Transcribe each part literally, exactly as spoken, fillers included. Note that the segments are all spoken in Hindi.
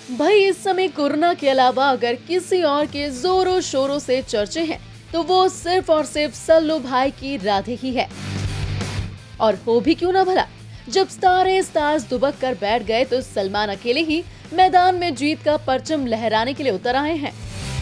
भाई इस समय कोरोना के अलावा अगर किसी और के जोरों शोरों से चर्चे हैं तो वो सिर्फ और सिर्फ सल्लू भाई की राधे ही है। और हो भी क्यों ना भला, जब सारे स्टार्स दुबक कर बैठ गए तो सलमान अकेले ही मैदान में जीत का परचम लहराने के लिए उतर आए हैं।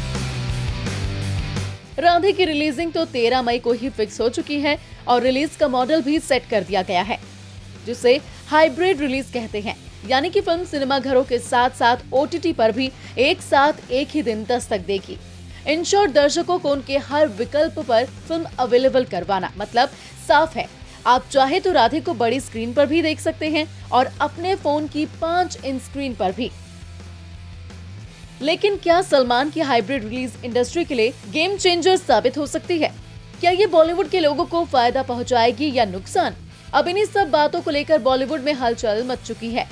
राधे की रिलीजिंग तो तेरह मई को ही फिक्स हो चुकी है और रिलीज का मॉडल भी सेट कर दिया गया है, जिसे हाइब्रिड रिलीज कहते हैं, यानी कि फिल्म सिनेमा घरों के साथ साथ ओटीटी पर भी एक साथ एक ही दिन दस्तक देगी। इन शॉर्ट दर्शकों को उनके हर विकल्प पर फिल्म अवेलेबल करवाना मतलब साफ है, आप चाहे तो राधे को बड़ी स्क्रीन पर भी देख सकते हैं और अपने फोन की पांच इंच स्क्रीन पर भी। लेकिन क्या सलमान की हाइब्रिड रिलीज इंडस्ट्री के लिए गेम चेंजर साबित हो सकती है? क्या ये बॉलीवुड के लोगों को फायदा पहुंचाएगी या नुकसान? अब इन्हीं सब बातों को लेकर बॉलीवुड में हलचल मच चुकी है।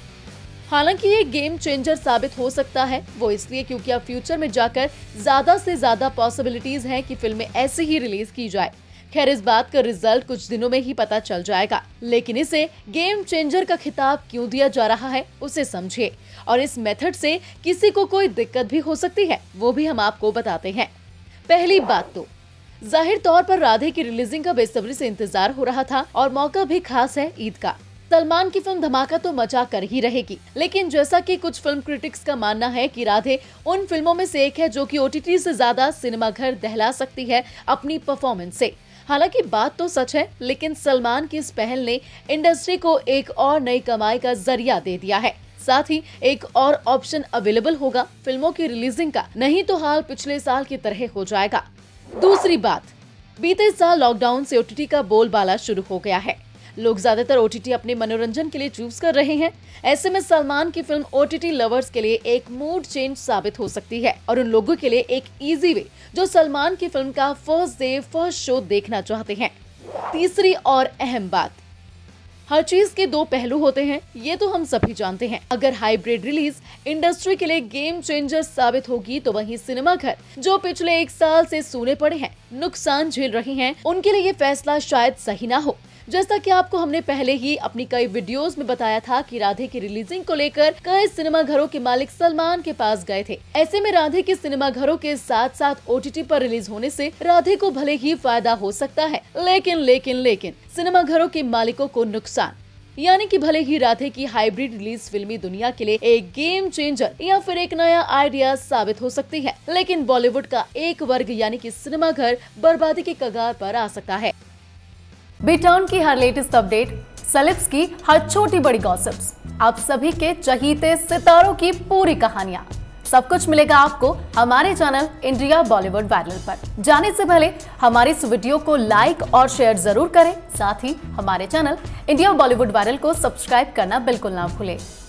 हालांकि ये गेम चेंजर साबित हो सकता है वो इसलिए क्योंकि अब फ्यूचर में जाकर ज्यादा से ज्यादा पॉसिबिलिटीज हैं कि फिल्में ऐसे ही रिलीज की जाए। खैर, इस बात का रिजल्ट कुछ दिनों में ही पता चल जाएगा, लेकिन इसे गेम चेंजर का खिताब क्यों दिया जा रहा है उसे समझिए, और इस मेथड से किसी को कोई दिक्कत भी हो सकती है वो भी हम आपको बताते हैं। पहली बात तो जाहिर तौर पर राधे की रिलीजिंग का बेसब्री से इंतजार हो रहा था और मौका भी खास है ईद का। सलमान की फिल्म धमाका तो मचा कर ही रहेगी, लेकिन जैसा कि कुछ फिल्म क्रिटिक्स का मानना है कि राधे उन फिल्मों में से एक है जो कि ओटीटी से ज्यादा सिनेमा घर दहला सकती है अपनी परफॉर्मेंस से। हालांकि बात तो सच है, लेकिन सलमान की इस पहल ने इंडस्ट्री को एक और नई कमाई का जरिया दे दिया है। साथ ही एक और ऑप्शन अवेलेबल होगा फिल्मों की रिलीजिंग का, नहीं तो हाल पिछले साल की तरह हो जाएगा। दूसरी बात, बीते साल लॉकडाउन से ओटीटी का बोलबाला शुरू हो गया है। लोग ज्यादातर ओटीटी अपने मनोरंजन के लिए चूज कर रहे हैं। ऐसे में सलमान की फिल्म ओटीटी लवर्स के लिए एक मूड चेंज साबित हो सकती है और उन लोगों के लिए एक इजी वे जो सलमान की फिल्म का फर्स्ट डे फर्स्ट शो देखना चाहते हैं। तीसरी और अहम बात, हर चीज के दो पहलू होते हैं, ये तो हम सभी जानते हैं। अगर हाइब्रिड रिलीज इंडस्ट्री के लिए गेम चेंजर साबित होगी तो वहीं सिनेमा घर जो पिछले एक साल से सूने पड़े हैं, नुकसान झेल रहे हैं, उनके लिए ये फैसला शायद सही ना हो। जैसा कि आपको हमने पहले ही अपनी कई वीडियोस में बताया था कि राधे की रिलीजिंग को लेकर कई सिनेमा घरों के मालिक सलमान के पास गए थे। ऐसे में राधे के सिनेमा घरों के साथ साथ ओटीटी पर रिलीज होने से राधे को भले ही फायदा हो सकता है, लेकिन लेकिन लेकिन सिनेमा घरों के मालिकों को नुकसान। यानी कि भले ही राधे की हाइब्रिड रिलीज फिल्मी दुनिया के लिए एक गेम चेंजर या फिर एक नया आइडिया साबित हो सकती है, लेकिन बॉलीवुड का एक वर्ग यानी कि सिनेमा घर बर्बादी के कगार पर आ सकता है। बिटाउन की हर लेटेस्ट अपडेट, सेलेब्स की हर छोटी बड़ी गॉसिप्स, आप सभी के चहीते सितारों की पूरी कहानियां, सब कुछ मिलेगा आपको हमारे चैनल इंडिया बॉलीवुड वायरल पर। जाने से पहले हमारी इस वीडियो को लाइक और शेयर जरूर करें, साथ ही हमारे चैनल इंडिया बॉलीवुड वायरल को सब्सक्राइब करना बिल्कुल ना भूलें।